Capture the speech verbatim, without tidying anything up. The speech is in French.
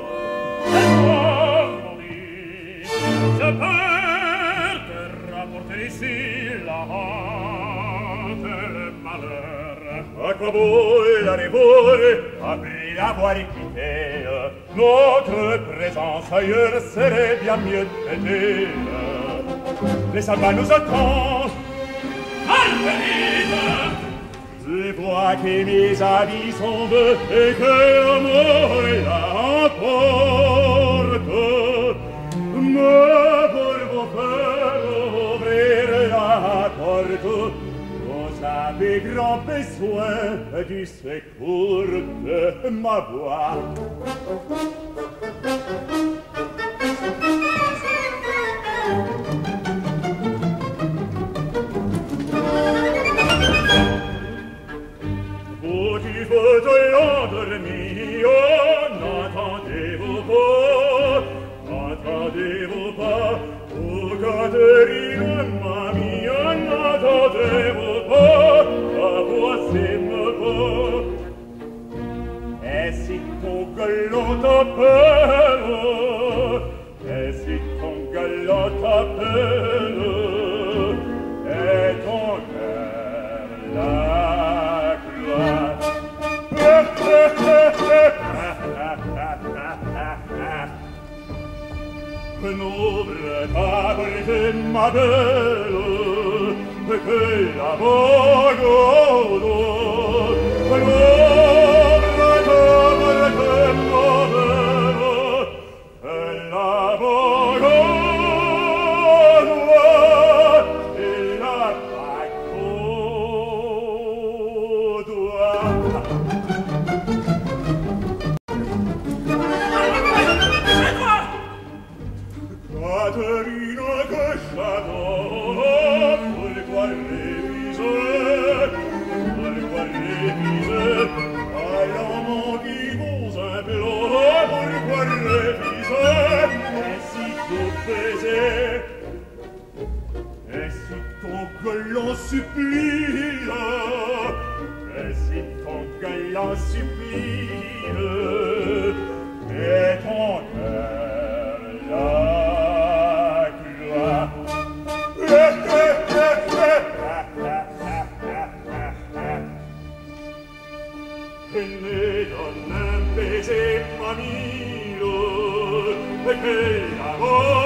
Ailleurs serait bien mieux traité. Les sabbats nous attendent. Marguerite, je vois que mes avis sont deux et que l'amour l'emporte. Mais pour vous faire ouvrir la porte, vous avez grand besoin du secours de ma voix. Vous qui faites l'endormi, n'entendez-vous pas, n'entendez-vous pas, oh Catherine, mamie, n'entendez-vous pas, la voix s'aime pas. Et si ton galop t'appelle, et si ton galop t'appelle, et ton cœur la gloire. N'ouvre ta porte, ma belle, que la vogue d'eau. N'ouvre ta porte, ma belle, que la vogue d'eau. Et la vague d'eau. Caterina, che j'adore, pourquoi réviser, pourquoi réviser, à l'amant qui vous implore, pourquoi réviser, et si vous baiser, et si ton galant supplie, et si ton galant supplie, et ton cœur la gloire. E ne donne un baiser, mamilo, e che la voce